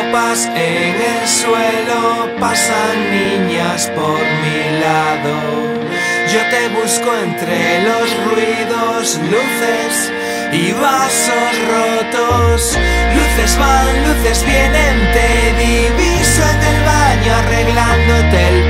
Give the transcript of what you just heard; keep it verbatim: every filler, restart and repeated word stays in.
copas en el suelo, pasan niñas por mi lado. Yo te busco entre los ruidos, luces y vasos rotos. Luces van, luces vienen, te diviso en el baño arreglándote el